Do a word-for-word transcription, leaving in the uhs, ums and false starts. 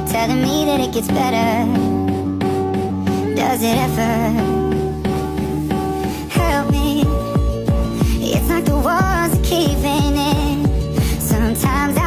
telling me that it gets better. Does it ever? Help me. It's like the walls are caving in. Sometimes I